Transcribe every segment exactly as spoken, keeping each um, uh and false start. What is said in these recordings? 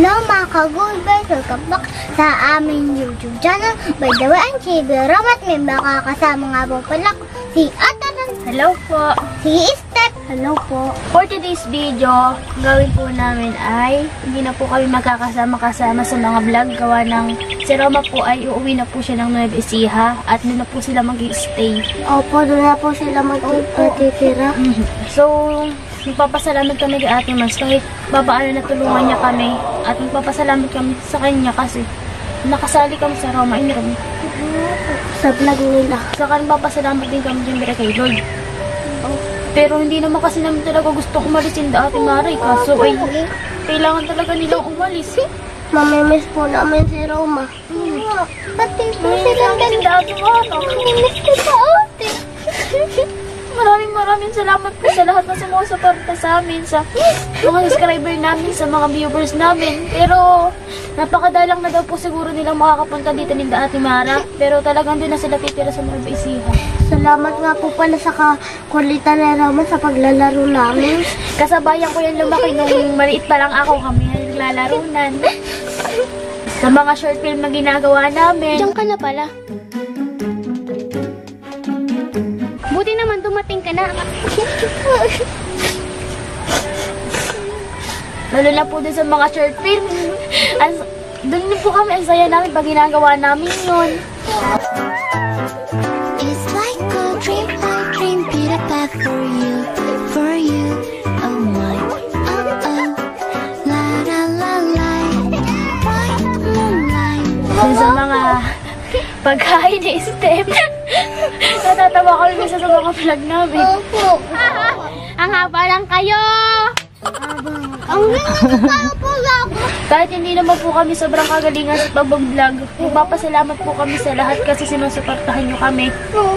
Hello mga ka-Goldbergs! Welcome back sa aming YouTube channel. By the way, I'm si Roma at may makakasama nga po pala ko si Ataran. Hello po. Si Step. Hello po. For today's video, gawin po namin ay hindi na po kami magkakasama-kasama sa mga vlog. Gawa ng si Roma po ay uuwi na po siya ng Nueva Ecija at doon na po sila mag-i-stay. Opo, doon na po sila mag-i-titira. So, magpapasalamat kami kay Ate Mas kahit babaano na tulungan niya kami at magpapasalamat kami sa kanya kasi nakasali kami sa Roma in Rome. Sa vlog nila. Saka magpapasalamat din kami dyan kay Lord. Pero hindi naman kasi namin talaga gustong umalis yung Ate Maray kaso ay kailangan talaga nilang umalis. Mamimiss po namin si Roma. Pati po silang ganda. Mamimiss ko sa ate. Maraming maraming salamat po sa lahat na sumusuporta sa amin, sa mga subscriber namin, sa mga viewers namin. Pero napakadalang na daw po siguro nilang makakapunta dito ni Ate Mara. Pero talagang doon na sila titira sa Nueva Ecija. Salamat nga po pala sa kakulitan ni Roma sa paglalaro namin. Kasabayan ko yan lumaki nung maliit pa lang ako, kami naglalarunan. Sa mga short film na ginagawa namin. Diyan ka na pala. Buti naman dumating ka na. Lalo na po dun sa mga short film. As, dun po kami, ang saya namin pag ginagawa namin yun. It's like a dream, a dream, beat a path for you, for you. Oh my, oh oh, la la la la, white moonlight. Dun sa mga pagkain ni Step. Natatawa kami minsan sa mga vlog namin. Opo. Ang haba lang kayo! Ang ganda po lang. Kahit hindi naman po kami sobrang kagalingan sa pag-vlog, magpapasalamat po kami sa lahat kasi sinusuportahan nyo kami.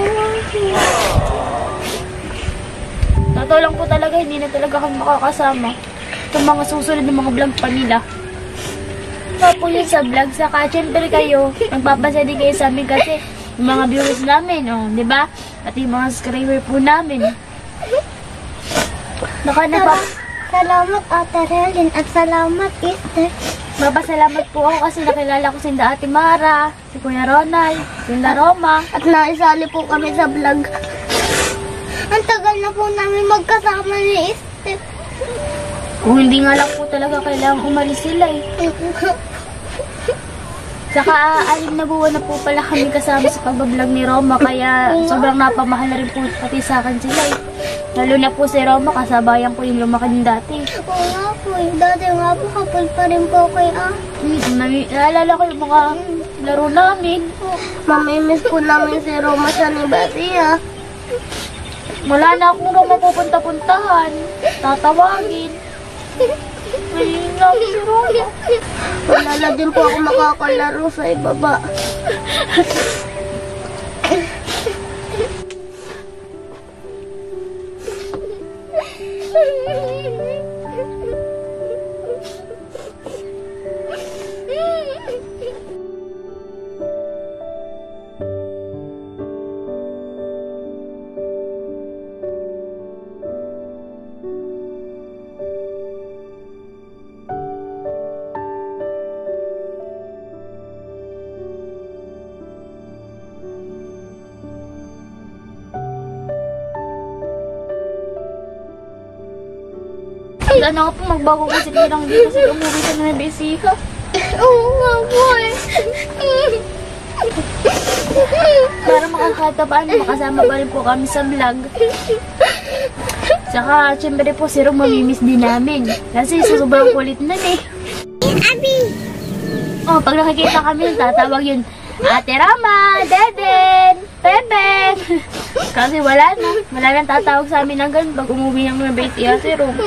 Totoo lang po talaga, hindi na talaga kami makakasama sa mga susunod ng mga vlog pa nila. Po yun sa vlog, saka syempre kayo, magpapasaya din kayo sa amin kasi yung mga viewers namin, oh, di ba? At yung mga subscriber po namin. Baka napap... Salamat Ate Relin at salamat Esther. Mapasalamat po ako kasi nakilala ko si Ate Mara, si Kuya Ronald, si Roma. At naisali po kami sa vlog. Ang tagal na po namin magkasama ni Esther. Kung hindi nga lang po talaga kailangang umalis sila eh. Saka anim na buwan na po pala kami kasama sa pagbablog ni Roma kaya sobrang napamahal na rin po pati sa akin sila eh. Lalo na po si Roma, kasabayan ko yung lumaki din dati. Oo nga po, dati nga po kapal pa rin po kay Mm, naalala ko yung mga laro namin. Mamimiss po namin si Roma sa Nibasia. Wala na akong Roma pupunta-puntahan. Tatawagin. Ayun lang si Roma. Wala na din po ako makakalaro sa ibaba. Ano nga po, magbago kasi lang dito kasi umuwi sa Nueva Ecija. Oo nga po eh. Para makakatapaan, makasama pa rin po kami sa vlog. Saka, syempre po, si Rom mamimiss din namin. Kasi sobrang kulit na eh. Abi! Oh, pag nakikita kami, tatawag yun, Ate Rama, Deden, Beben. Kasi wala na. Wala nang tatawag sa amin ng ganun pag umuwi ng Nueva Ecija si Rom.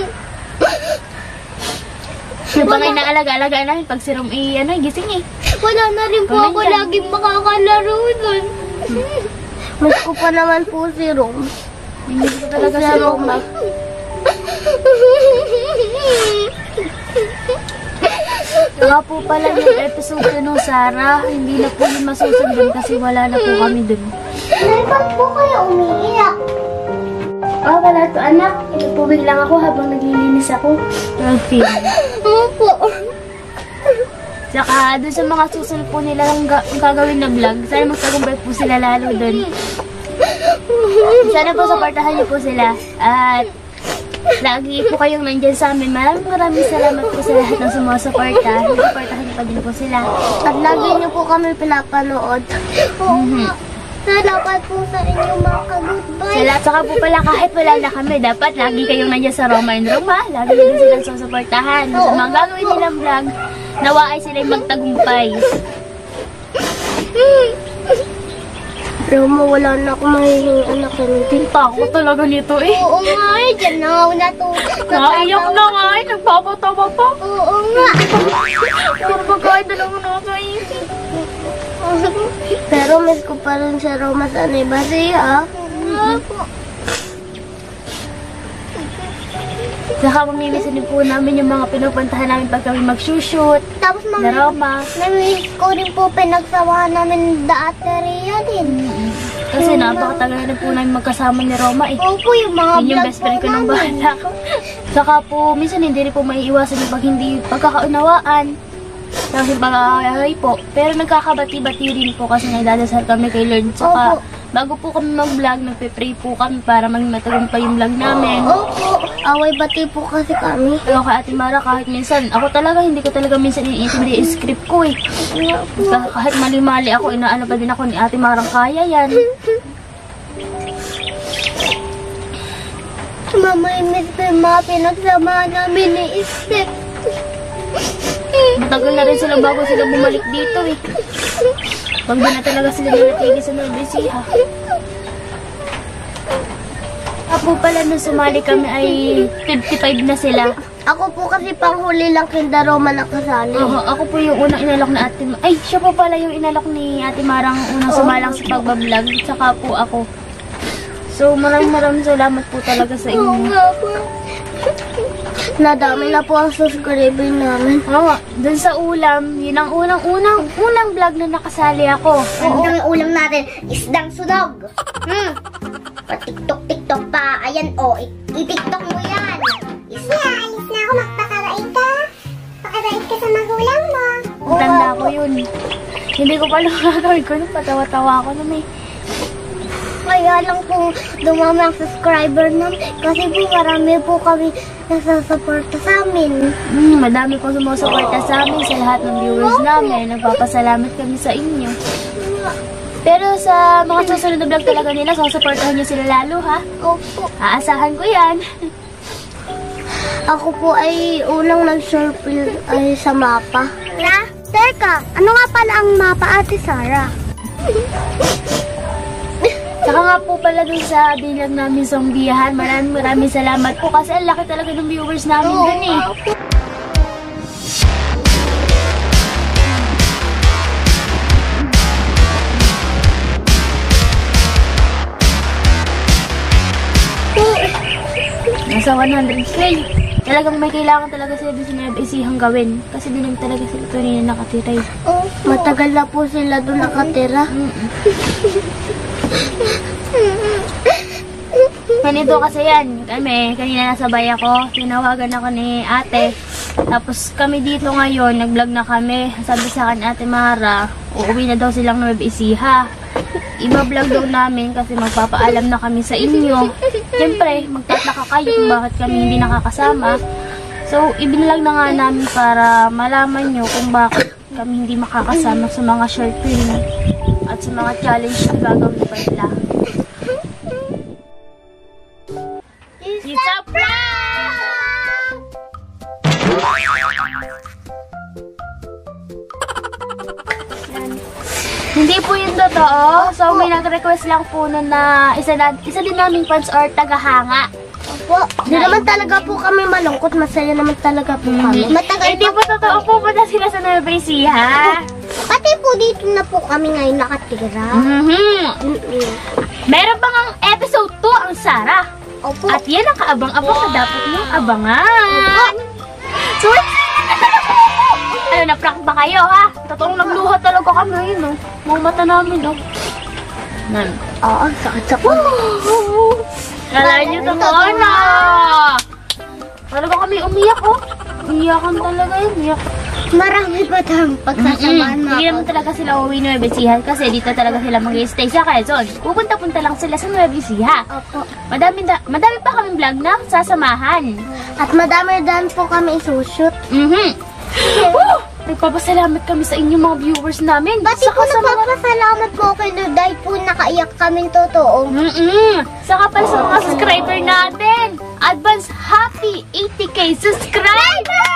Yung pa ngayon naalaga-alaga namin pag si Rom i, ano, gising eh. Wala na rin po ako laging makakalaro nun. Mas ko pa naman po si Rom. Hindi ko talaga si Roma. Saka po pala yung episode nung Sarah, hindi na po yung masusundan kasi wala na po kami dun. Ay, ba't po kayo umiiyak? Oh, wala to anak. Itupubig lang ako habang naglilinis ako. Ang film. Opo. Saka dun sa mga susunod po nila ang ga- ang gagawin na vlog, sana magtagumpay po sila lalo dun. Sana po supportahan niyo po sila. At lagi po kayong nandyan sa amin. Maraming maraming salamat po sa lahat ng sumusuporta. Supportahan niyo pa din po sila. At lagi niyo po kami pinapanood. Oo nga. Salamat po sa inyong mga ka-goodbye. Sa lahat, saka po pala kahit wala na kami, dapat lagi kayong nandiyan sa Roma and Roma. Lagi nyo din silang susuportahan. Sa mga gagawin nilang vlog, nawa ay sila'y magtagumpay. Roma, wala na akong mahihing anak na hindi. Tako talaga nito eh. Oo nga eh, dyan na ako natulog. Naiyak na nga eh, nagpapatawa pa. Oo nga. Puro pagkain na lang nakakaisip. Pero miss ko pa rin sa Roma sa anniversary ah. Saka mamimiss din po namin yung mga pinupuntahan namin pag kami mag-shoot. Tapos Na mami, Roma. namiss ko rin po pinagsamahan namin daateria din. Kasi napakatagal na po namin magkasama ni Roma eh. Opo, yung mga Yun yung vlog best friend ko po ng namin. bahala ko. Saka po, minsan hindi rin po maiiwasan yung pag hindi pagkakaunawaan. Tapos yung pag-aayay po. Pero nagkakabati-bati rin po kasi nagdadasal kami kay Lord. Saka Opo. bago po kami mag-vlog, nagpe-pray po kami para maging matagumpay yung vlog namin. Opo, away bati po kasi kami. Pero kay Ate Mara, kahit minsan, ako talaga, hindi ko talaga minsan iniintindi yung script ko eh. Kah- Kahit mali-mali ako, inaano pa din ako ni Ate Marang kaya yan. Mamimiss ko yung mga pinagsamahan namin ni Isip. Matagal na rin sila bago sila bumalik dito eh. Pag di na talaga sila nilatigil sa Nueva Ecija. Apo pala nung sumali kami ay fifty-five na sila. Ako po kasi panghuli lang kinda Roma nakasali. Oo, ako po yung unang inalok na Ate Ma- Ay, siya po pala yung inalok ni Ate Marang unang sumalang sa pagbablog. Tsaka po ako. So, maraming maraming salamat po talaga sa Oo inyo. nga po. Nadami na po ang subscriber namin. Oo, dun sa ulam, yun ang unang-unang unang vlog na nakasali ako. Oo. Ang ulam natin, isdang sunog. Hmm. Pa-tiktok-tiktok pa. Ayan o, oh, i-tiktok mo yan. Isya, alis na ako. Magpakabait ka. Pakabait ka sa magulang mo. Tanda ko yun. Hindi ko pala gagawin ko nung patawa-tawa ako nun eh. Kaya lang po dumami ang subscriber namin. Kasi po marami po kami nasasuporta sa amin. Mm, madami pong sumusuporta sa amin, sa lahat ng viewers namin. Nagpapasalamat kami sa inyo. Pero sa mga susunod na vlog talaga nila, susuportahan niyo sila lalo ha. Opo. Aasahan ko yan. Ako po ay unang nag-surfil ay sa mapa. Na? Teka, ano nga pala ang mapa, Ate Sarah? Saka nga po pala dun sa bilag namin Zombiahan, maraming maraming salamat po kasi ang laki talaga ng viewers namin dun eh. Nasa one hundred K. Talagang may kailangan talaga sila dun sa Nueva Ecijang gawin. Kasi dun lang talaga sila tunay na nakatira eh. Oh, matagal na po sila doon nakatira. Ganito kasi yan. Kami, kanina nasabay ako. Tinawagan ako ni ate. Tapos kami dito ngayon, nag-vlog na kami. Sabi sa akin, Ate Mara, uuwi na daw silang Nueva Ecija. Iba-vlog daw namin kasi magpapaalam na kami sa inyo. Siyempre, magtataka kayo kung bakit kami hindi nakakasama. So, ibinalag na nga namin para malaman nyo kung bakit kami hindi makakasama sa mga short film at sa mga challenge na gagawin pa nila. It's a prank! Yan. Hindi po yun totoo. So, may nag-request lang po na, na isa, na, isa din naming fans or tagahanga. Opo. Hindi naman talaga po kami malungkot. Masaya naman talaga po kami. Matagal Hindi po totoo po punta sila sa Nueva Ecija. Pati po dito na po kami ngayon nakatira. Mhm. Mm-mm. Meron bang ang episode two ang Sarah? Opo. At yan ang kaabang-abang na dapat niyong abangan. So, ano, na-prank ba kayo, ha? Totoong nagluha talaga kami, yun, no? Mga mata namin, no? Nan. Oo, sakit sa po. Kala niyo totoo na. Talaga kami umiyak, oh. Umiyakan talaga yun, umiyak. Marami pa tayong pagsasamahan Mm-mm. Hindi naman talaga sila uuwi Nueva Ecija kasi dito talaga sila mag-stay sa Quezon. Pupunta-punta lang sila sa Nueva Ecija. Opo. Madami, da- madami pa kaming vlog na sasamahan. At madami dan po kami isushoot. Mhm. Oh! Nagpapasalamat kami sa inyong mga viewers namin. Pati po Saka sa mga... nagpapasalamat po kayo doon dahil po nakaiyak kami totoo. Mm-mm. Saka pala sa mga subscriber natin. Advance happy eighty K subscriber!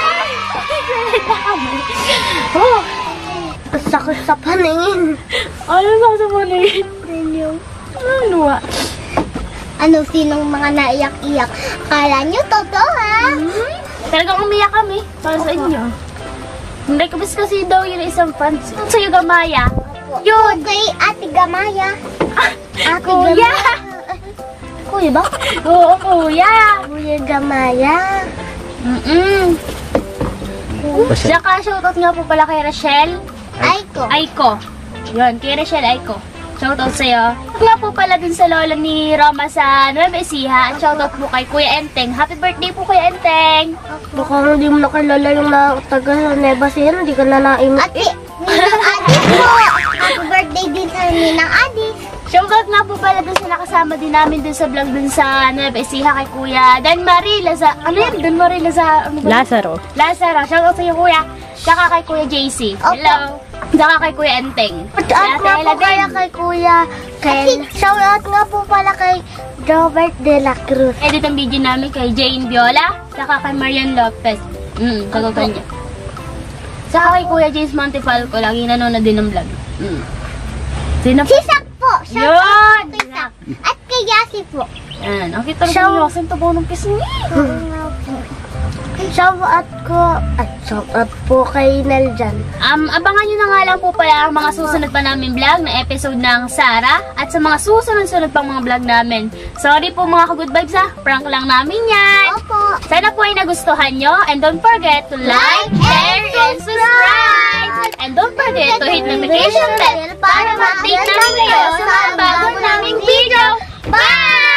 Oh, Ang sakit sa paningin. ano sa sa paningin? Ano ah? Ano, sinong mga naiyak-iyak? Kala nyo totoo ha? Hmm? Talagang umiyak kami para sa inyo. Hindi kabis kasi daw yun isang fans. Sa'yo, Gamaya. Yun. Kay Ate Gamaya. Ate Kuya! Gamaya. Kuya ba? Oo, kuya! Kuya Gamaya. Mm-mm. Saka shoutout nga po pala kay Rachel Aiko. Aiko. Yun, kay Rachel Aiko. Shoutout sa'yo. At nga po pala dun sa lola ni Roma sa Nueva Ecija. At shoutout po kay Kuya Enteng. Happy birthday po Kuya Enteng! Baka hindi mo nakilala yung na taga Nueva Ecija, hindi ka na naim. Ate, Ninang Adis po. Happy birthday din sa Ninang Adis. Shoutout nga po pala dun sa nakasama din namin dun sa vlog dun sa Nueva Ecija kay Kuya Dan Marie Laza... Ano yun? Dan Marie Laza... Ano ba? Lazaro. Lazaro. Shoutout sa'yo Kuya. Tsaka kay Kuya J C. Opo. Hello. Tsaka kay Kuya Enteng. At nga po kaya kay Kuya Ken. Shoutout nga po pala kay Robert De La Cruz. Edit ang video namin kay Jane Viola. Tsaka kay Marian Lopez. Mm, kagawin niya. Tsaka kay Kuya James Montefalco. Lagi nanonood din ng vlog. Mm. Sino Si Sak po. Shoutout Yun! po kay Sak. At kay Yasi po. Yan. Ang kita Shout- rin yung tabo ng pisngi. Shoutout ko. At shoutout po kay Neljan. Um, abangan nyo na nga lang po pala ang mga susunod pa namin vlog na episode ng Sarah at sa mga susunod-sunod pang mga vlog namin. Sorry po mga ka-good vibes ha. Prank lang namin yan. Opo. Sana po ay nagustuhan nyo and don't forget to like, share, and subscribe! And don't forget to hit notification bell para ma-update namin kayo sa mga bago naming video. Bye!